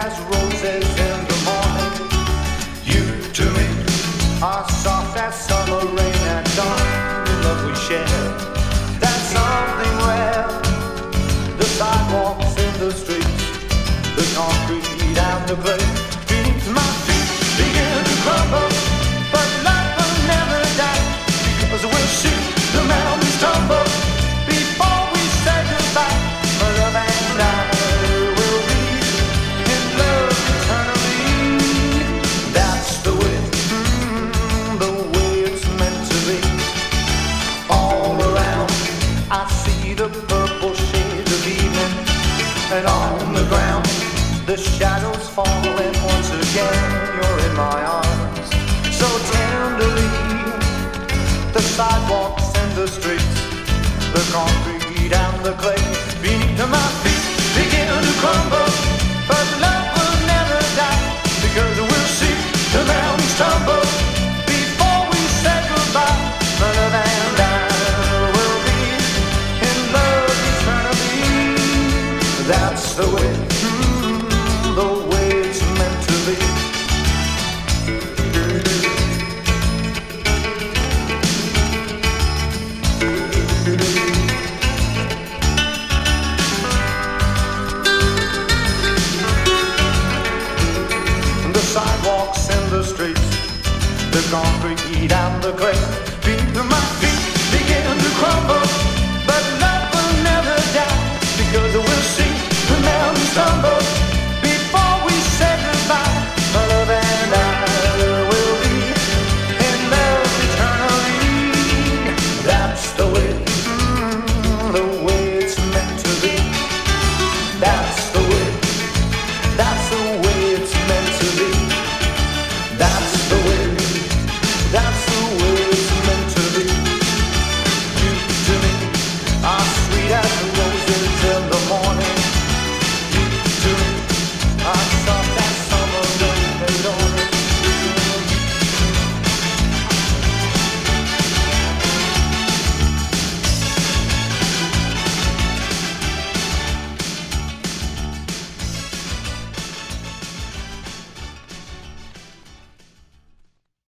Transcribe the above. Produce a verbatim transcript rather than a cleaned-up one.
as roses in the morning. You to me are soft as summer rain at dawn. The love we share, that's something rare. The sidewalks in the streets, the concrete and the clay beneath my feet begin to crumble, but life will never die, because we'll see the mountains tumble before we say goodbye. My love and I will be in love eternally. That's the way, mm, the way it's meant to be. All around I see the purple shades of evening, and on the ground the shadows fall, and once again you're in my arms so tenderly. The sidewalks and the streets, the concrete and the clay beneath my feet begin to crumble, but love will never die, because we'll see the mountains tumble before we say goodbye. My love and I will be in love eternally. That's the way, the way it's meant to be. The sidewalks and the streets, the concrete and the clay beneath my feet begin to crumble, but love will never die, because we'll see the mountains tumble before we say goodbye. My love and I will be in love eternally. That's the way, mm, the way it's meant to be. That's the way, that's the way it's meant to be. That's